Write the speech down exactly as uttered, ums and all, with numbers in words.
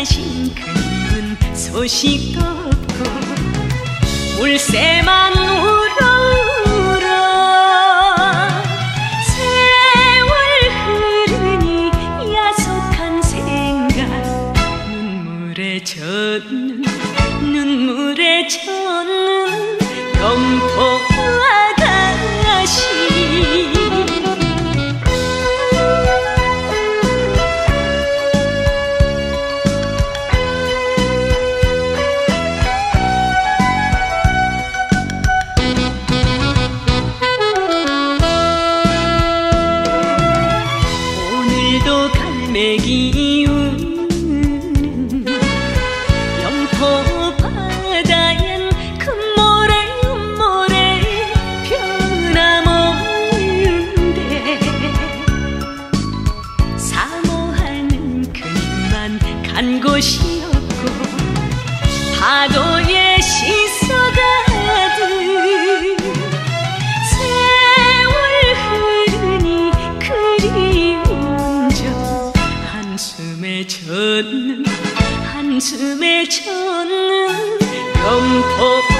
가신 그분 소식도 없고 물새만 울어 울어 세월 흐르니 야속한 생각 눈물에 젖는 눈물에 젖는 검포 아가씨 오늘도 갈매기 우는 영포 바다엔 금모래 은모래 변함없는데 사모하는 그님만 간 곳이 없고 파도에 씻어가듯 세월 흐르니 그리운 저 한숨에 젖는 한숨에 젖는 검포